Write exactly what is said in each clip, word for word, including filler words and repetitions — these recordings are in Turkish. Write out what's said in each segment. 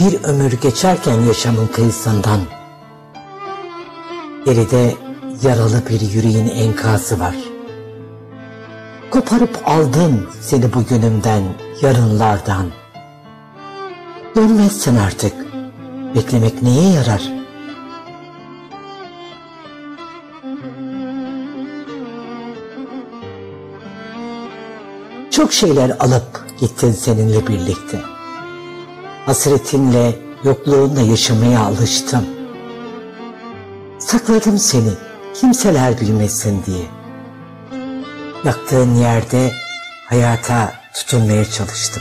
Bir ömür geçerken yaşamın kıyısından, geride yaralı bir yüreğin enkazı var. Koparıp aldım seni bugünümden, yarınlardan. Dönmezsen artık, beklemek neye yarar? Çok şeyler alıp gittin seninle birlikte. Hasretinle, yokluğunla yaşamaya alıştım. Sakladım seni, kimseler bilmesin diye. Yaktığın yerde hayata tutunmaya çalıştım.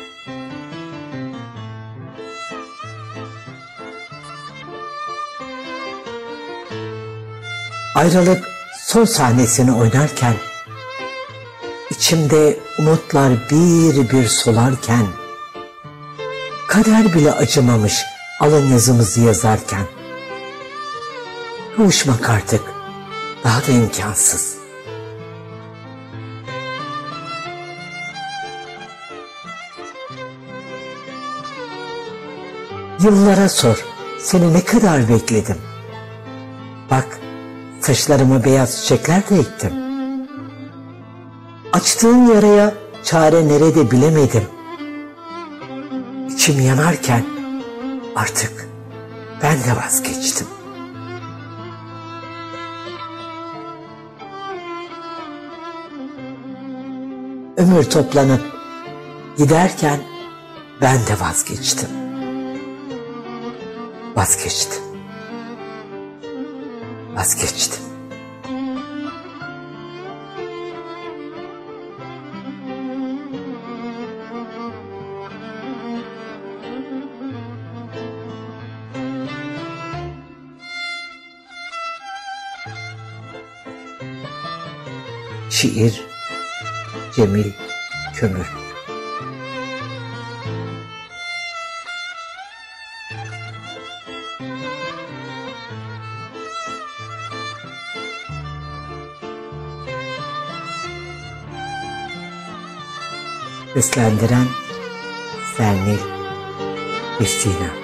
Ayrılık son sahnesini oynarken, içimde umutlar bir bir solarken, kader bile acımamış alın yazımızı yazarken, kavuşmak artık daha da imkansız. Yıllara sor, seni ne kadar bekledim. Bak, saçlarıma beyaz çiçekler de ektim. Açtığın yaraya çare nerede bilemedim. İçim yanarken artık ben de vazgeçtim. Ömür toplanıp giderken ben de vazgeçtim. Vazgeçtim. Vazgeçtim. Şiir Cemil Kömür. Seslendiren Sernil Vesina.